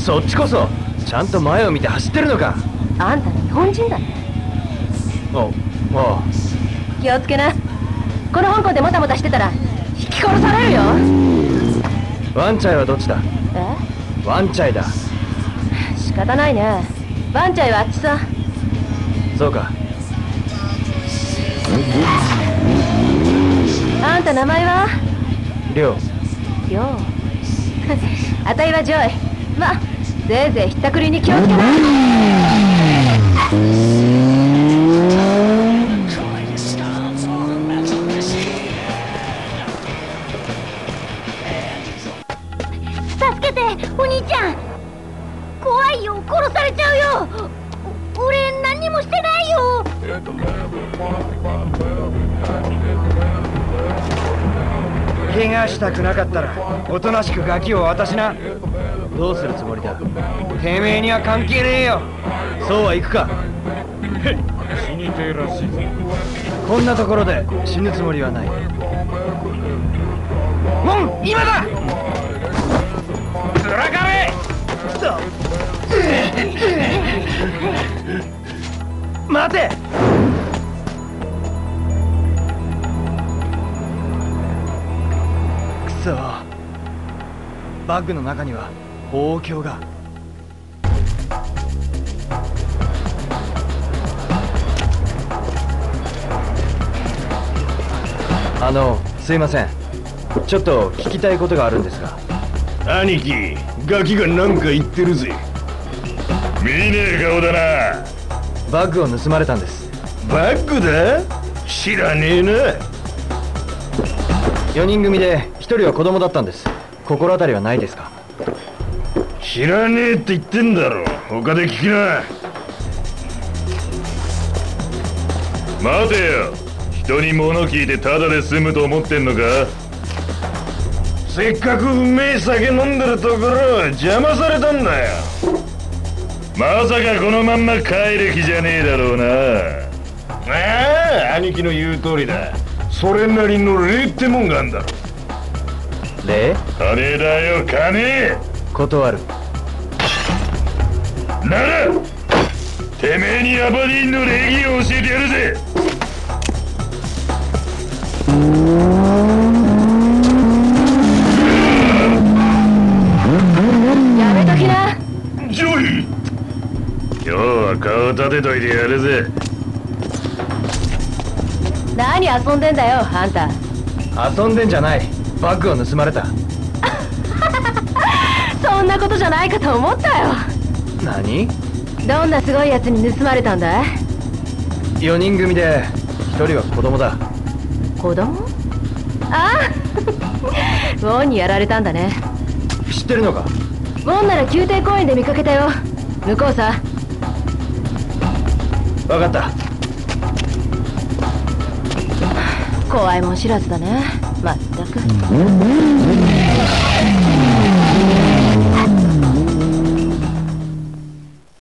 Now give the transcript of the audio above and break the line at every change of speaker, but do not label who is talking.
そっちこそちゃんと前を見て走ってるのか。
あんた日本人だね。
おう。
気をつけな。この香港でもたもたしてたら引き殺されるよ。
ワンチャイはどっちだ。ワンチャイだ。
仕方ないね。ワンチャイはあっちさ。
そうか。
あんた名前は？
りょう。
あたいはジョイ。ま、ぜいぜいひったくりに気をつけな。
助けて、お兄ちゃん。怖いよ、殺されちゃうよ。俺何にもしてないよ。
怪我したくなかったらおとなしくガキを渡しな。
どうするつもりだ。
てめえには関係ねえよ。
そうはいくか。
死にてえらしいぞ。
こんなところで死ぬつもりはない。
もん、今だ。ずらかれ。
待て。くそ、バッグの中には砲鏡が。すいません、ちょっと聞きたいことがあるんですが。
兄貴、ガキが何か言ってるぜ。見ねえ顔だな。
バッグを盗まれたんです。
バッグだ？知らねえな。
4人組で1人は子供だったんです。心当たりはないですか？
知らねえって言ってんだろ。他で聞きな。待てよ。人に物聞いてタダで済むと思ってんのか？せっかくうめえ酒飲んでるところを邪魔されたんだよ。まさかこのまんま帰る気じゃねえだろうな。ああ、兄貴の言う通りだ。それなりの礼ってもんがあんだろ。
礼？
金だよ、金。
断る。
ならてめえにアバディーンの礼儀を教えてやるぜ。
やめときな。
ジョイ、今日は顔立てといてやるぜ。
何遊んでんだよ、あんた。
遊んでんじゃない。バッグを盗まれた。
そんなことじゃないかと思ったよ。
何？
どんなすごいやつに盗まれたんだい
？4人組で1人は子供だ。
子供？ああウォンにやられたんだね。
知ってるのか？
ウォンなら宮廷公園で見かけたよ。向こうさ。
分かった。
怖いもん知らずだね、まったく。